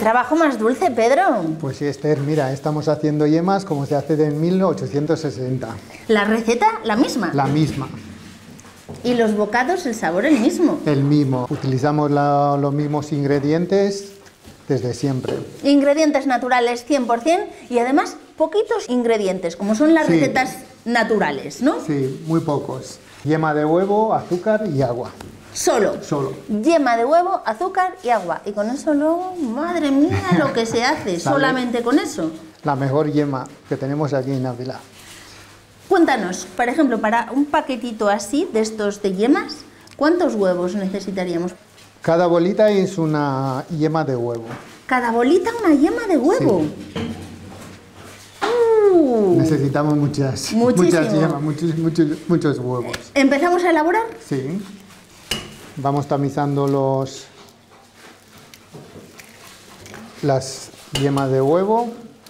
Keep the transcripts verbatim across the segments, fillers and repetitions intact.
trabajo más dulce, Pedro! Pues sí, Esther, mira, estamos haciendo yemas como se hace en mil ochocientos sesenta. ¿La receta la misma? La misma. ¿Y los bocados, el sabor el mismo? El mismo. Utilizamos la, los mismos ingredientes desde siempre. Ingredientes naturales cien por cien y además poquitos ingredientes, como son las Sí. recetas naturales, ¿no? Sí, muy pocos. Yema de huevo, azúcar y agua. Solo. Solo. Yema de huevo, azúcar y agua. Y con eso luego, madre mía, lo que se hace, Sale. solamente con eso. La mejor yema que tenemos aquí en Ávila. Cuéntanos, por ejemplo, para un paquetito así, de estos de yemas, ¿cuántos huevos necesitaríamos? Cada bolita es una yema de huevo. Cada bolita una yema de huevo. Uh, Necesitamos muchas, Muchísimo. muchas yemas, muchos, muchos, muchos huevos. ¿Empezamos a elaborar? Sí. Vamos tamizando los las yemas de huevo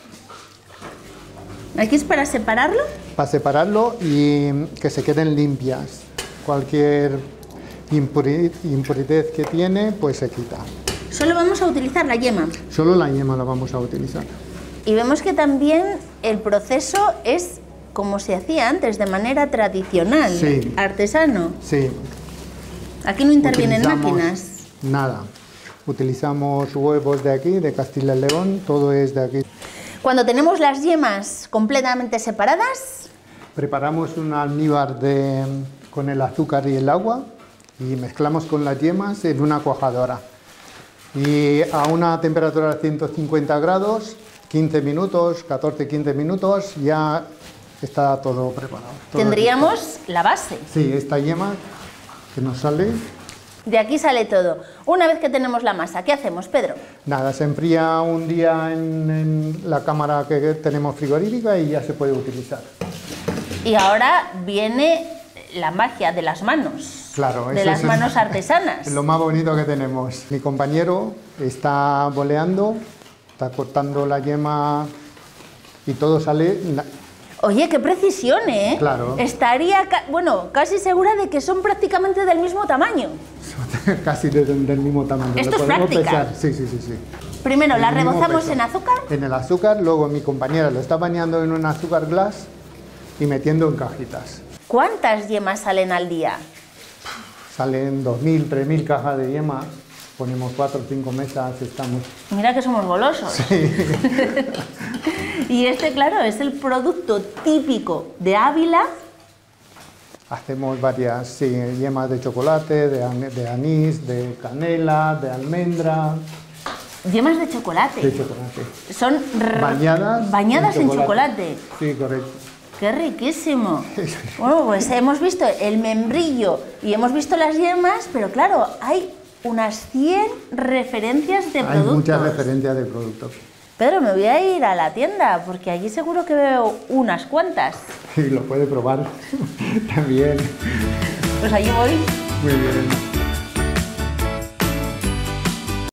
Aquí es para separarlo. para separarlo y que se queden limpias. Cualquier impuri- impuridad que tiene, pues se quita. Solo vamos a utilizar la yema. Solo la yema la vamos a utilizar. Y vemos que también el proceso es como se hacía antes, de manera tradicional, Sí. artesano. Sí. Aquí no intervienen Utilizamos máquinas. Nada. Utilizamos huevos de aquí, de Castilla y León, todo es de aquí. Cuando tenemos las yemas completamente separadas, Preparamos un almíbar de, con el azúcar y el agua y mezclamos con las yemas en una cuajadora. Y a una temperatura de ciento cincuenta grados, quince minutos, catorce quince minutos, ya está todo preparado. todo tendríamos listo. la base. Sí, esta yema que nos sale, De aquí sale todo. Una vez que tenemos la masa, ¿qué hacemos, Pedro? nada, se enfría un día en, en la cámara que tenemos frigorífica y ya se puede utilizar. Y ahora viene la magia de las manos. Claro, de eso las es- manos artesanas. Es lo más bonito que tenemos. Mi compañero está boleando, está cortando la yema y todo sale... na- Oye, qué precisión, ¿eh? Claro. Estaría, ca- bueno, casi segura de que son prácticamente del mismo tamaño. casi del, del mismo tamaño. Esto Lo es podemos práctica. pesar. Sí, sí, sí, sí. Primero la El mismo rebozamos peso. en azúcar. En el azúcar, luego mi compañera lo está bañando en un azúcar glass y metiendo en cajitas. ¿Cuántas yemas salen al día? Salen dos mil, tres mil cajas de yema, ponemos cuatro o cinco mesas, estamos... Mira que somos golosos. Y este, claro, es el producto típico de Ávila. Hacemos varias sí, yemas de chocolate, de, an- de anís, de canela, de almendra, Yemas de chocolate. de chocolate. Son r- Bañadas, bañadas en chocolate. Sí, correcto. ¡Qué riquísimo! Bueno, pues hemos visto el membrillo y hemos visto las yemas, pero claro, hay unas cien referencias de Hay productos. muchas referencias de productos. Pedro, me voy a ir a la tienda, porque allí seguro que veo unas cuantas. Y lo puede probar también. Pues allí voy. Muy bien.